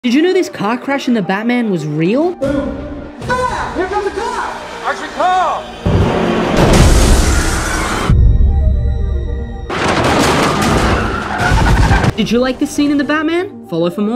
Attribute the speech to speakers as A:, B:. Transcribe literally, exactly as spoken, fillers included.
A: Did you know this car crash in the Batman was real?
B: Ah! Here comes a car! Archie, call!
A: Did you like this scene in the Batman? Follow for more.